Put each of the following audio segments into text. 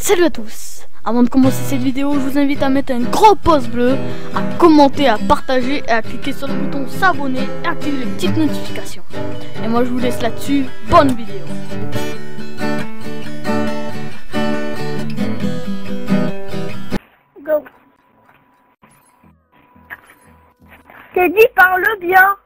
Salut à tous. Avant de commencer cette vidéo, je vous invite à mettre un gros pouce bleu, à commenter, à partager et à cliquer sur le bouton s'abonner et à activer les petites notifications. Et moi je vous laisse là-dessus, bonne vidéo. Go. T'es dit parle bien.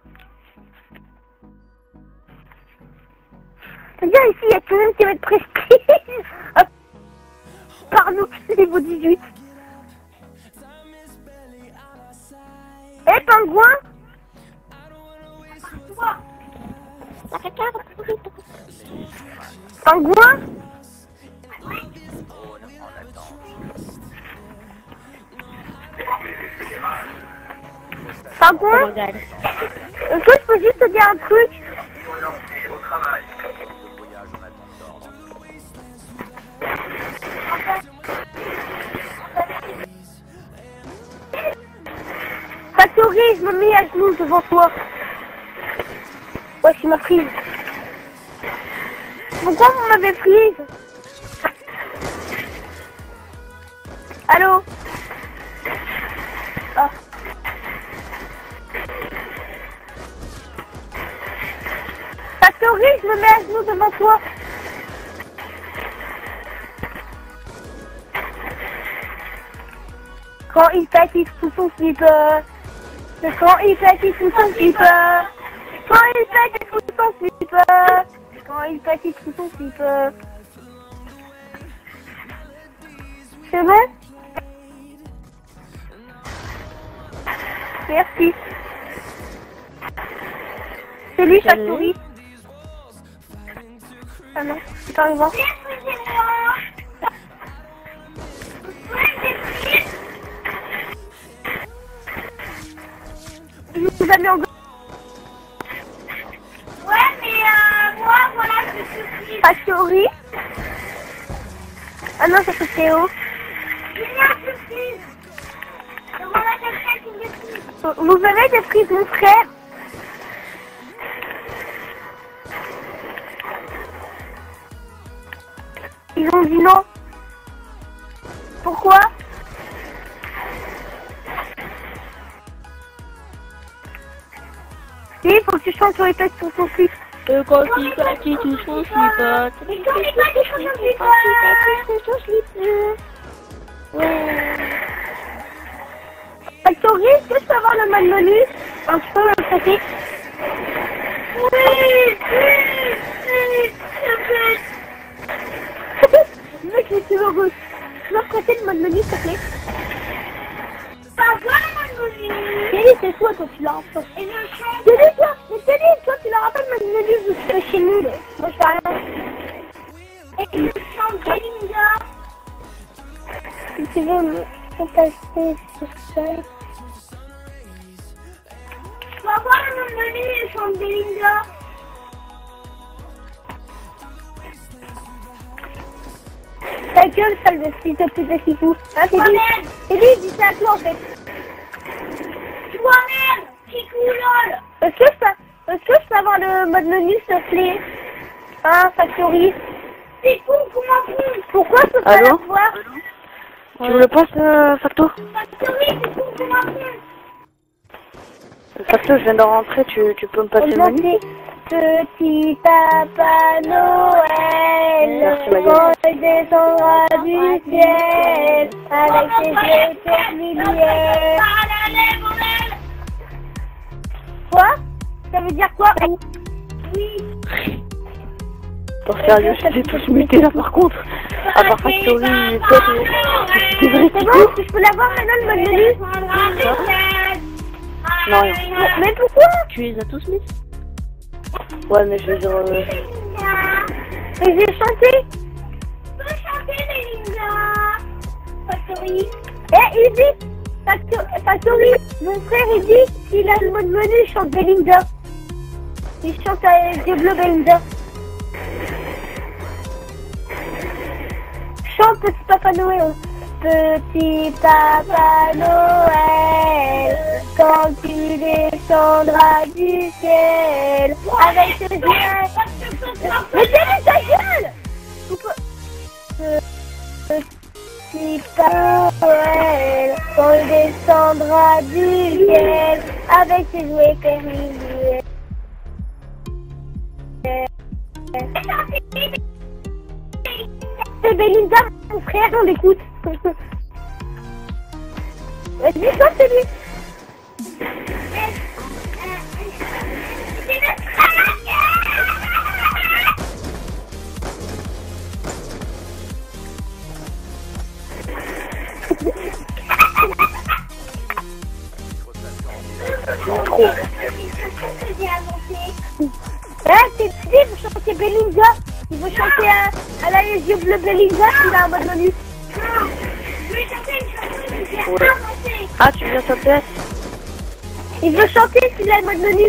Viens ici, il y a tout le monde qui va être prestige. Parle-nous, c'est niveau 18. Eh, pingouin. Pingouin. Pingouin. Est-ce que je peux juste te dire un truc? Factory, je me mets à genoux devant toi. Ouais, tu m'as prise. Pourquoi vous m'avez prise? Allô? Ah. Factory, je me mets à genoux devant toi. Quand il pète, il fout son slipper. Quand il pète, il fout son slipper. Quand il pète, il fout son slipper. Quand il pète, il fout son slipper. C'est bon? Merci. C'est lui, Factory. Ah non, c'est pas arrivant. Je vous ai mis en go. Ouais, mais moi, voilà, je suis Factory. Ah non, ça c'est Théo. Vous avez des prises, mon frère? Ils ont dit non. Pourquoi? Oui, il faut que tu chantes sur les têtes sur ton slip. Quand il pâtit tout son slip. Mais quand il pâtit tout son slip. Ouais. Factory, est-ce que je peux avoir le menu? Un petit peu le traiter. Oui, le mec, il est heureux. Tu peux prêter le menu, s'il te plaît? Pas voilà le menu. Kelly, c'est toi, toi, tu l'as en fait. Et je chante. Kelly, toi, tu l'as rappelé le menu, je suis chez nous. Moi, je fais rien. Et je chante Belinda. Si tu veux me contacter sur ça. Tu vas voir le menu, je chante Belinda. Ta gueule, sale de fille, te plaît, c'est fou. Ah, c'est lui, il dit ça à toi en fait. Toi-même, petit coulol. Est-ce que je peux avoir le mode menu, s'il te plaît? Hein, Factory? C'est con, comment fou? Pourquoi je peux pas l'avoir? Tu me le passes, Facto? Factory, c'est con, comment fou? Facto, je viens de rentrer, tu peux me passer le menu? Petit Papa Noël, quand il descendra du ciel, avec ses yeux terminés. Quoi? Ça veut dire quoi? Oui. Pour sérieux, je t'ai tous muté là par contre. À part Factory, toi, c'est vrai. C'est bon? Je peux l'avoir maintenant le mode menu? Non, rien. Mais pourquoi? Tu les as tous mis? Ouais, mais je veux dire... Mais j'ai chanté. Je peux chanter, Belinda. Factory. Eh, il dit, Factory, mon frère, il dit qu'il a le mode menu, il chante Belinda. Il chante avec des bleus Belinda. Chante Petit Papa Noël. Petit Papa Noël, quand tu descendras du ciel, avec tes yeux... Mais t'as ta gueule! Papa Noël, quand il descendra du ciel, avec ses jouets périlleux. C'est Belinda, mon frère, on l'écoute. Vas-y, toi, c'est lui. Trop. Ah, c'est lui, il veut chanter Belinda. Il veut chanter à la les yeux bleus Belinda, il a un mode menu. Ouais. Ah, tu viens sur TS? Il veut chanter s'il a un mode menu.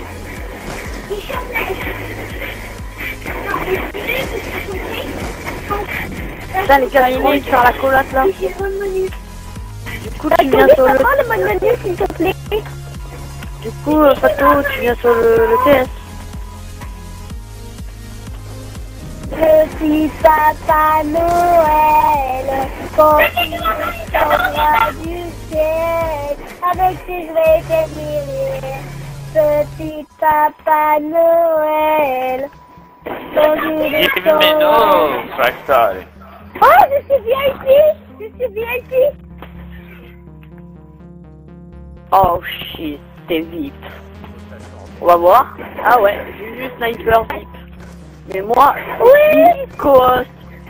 Putain, les gars, ils vont faire la collate là. Du coup, tu viens sur le... le mode menu, s'il te plaît. Du coup, Fato, tu viens sur le TS. Petit Papa Noël, quand il descendra du ciel, avec ses jouets périlleux. Petit Papa Noël, quand il descendra... Factale. Oh, je suis VIP! Je suis VIP! Oh shit, c'est VIP. On va voir. Ah ouais, j'ai vu sniper VIP. Mais moi, Oui! Coast,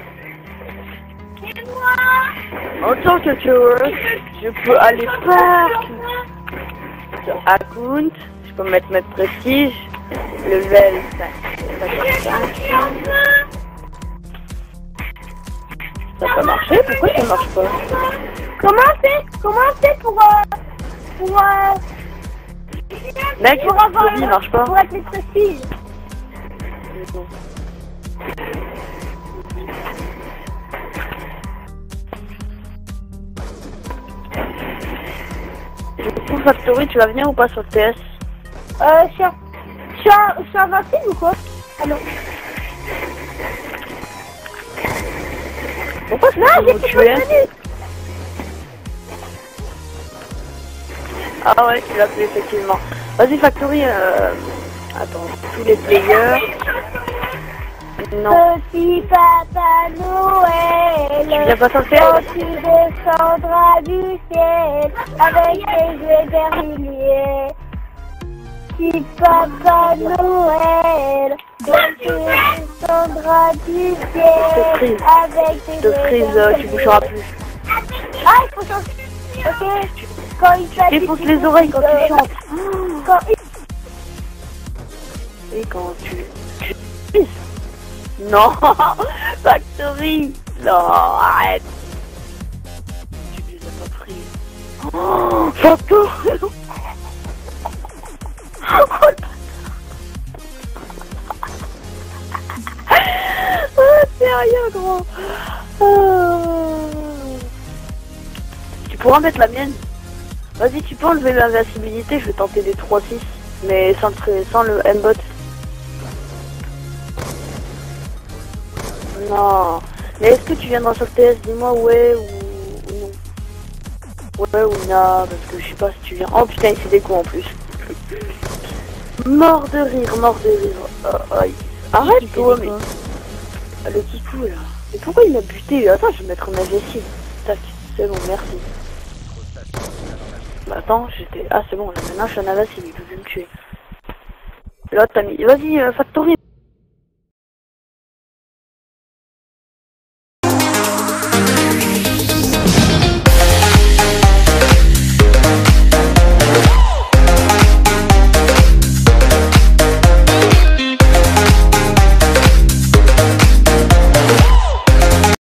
C'est moi! en tant que tueur, je peux aller partout. Sur account, je peux mettre mes prestiges, level 5. Ça peut marcher? Pourquoi ça marche pas? Comment c'est pour Mec, pour avoir il marche pas. pour être les prestiges? Du coup, Factory, tu vas venir ou pas sur le TS? Je suis invincible ou quoi? Ah non. Pourquoi tu Non, veux j'ai me fait tuer? mon menu. Ah ouais, tu l'as fait effectivement. Vas-y Factory, attends, tous les players. Non. Petit Papa Noël, Tu viens pas sur le quand TS? tu descendras du ciel, avec tes jouets périlleux. Petit Papa Noël, quand tu descendras du ciel, avec tes Je te jouets freeze, tu périlleux. bougeras plus. Ah, il faut changer. Ok. Quand il s'agit Défonce du les oreilles quand tu chantes. Quand Et quand tu... Non. Factory. Non, arrête. Tu les as pas pris. Oh, Factory. Oh, sérieux, gros. Oh. Tu pourras mettre la mienne. Vas-y, tu peux enlever l'invincibilité, je vais tenter des 3-6, mais sans le M-bot. Non. Mais est-ce que tu viendras sur TS? Dis-moi ouais ou non. Ouais ou non, parce que je sais pas si tu viens. Oh putain, il fait des coups en plus. Mort de rire, mort de rire. Arrête toi, mais... Ah, le petit coup là. Mais pourquoi il m'a buté? Attends, je vais mettre ma vessie. Tac, c'est bon, merci. Bah attends, j'étais... Ah c'est bon, là, maintenant je suis un invincible, il peut plus me tuer. Là t'as mis... Vas-y, Factory.